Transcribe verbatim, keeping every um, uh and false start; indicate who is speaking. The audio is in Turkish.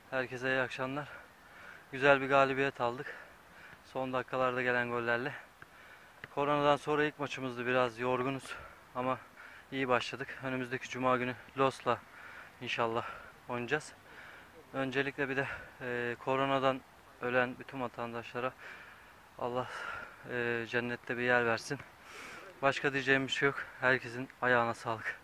Speaker 1: Herkese iyi akşamlar. Güzel bir galibiyet aldık. Son dakikalarda gelen gollerle. Koronadan sonra ilk maçımızdı. Biraz yorgunuz ama iyi başladık. Önümüzdeki cuma günü Los'la inşallah oynayacağız. Öncelikle bir de e, koronadan ölen bütün vatandaşlara Allah e, cennette bir yer versin. Başka diyeceğim bir şey yok. Herkesin ayağına sağlık.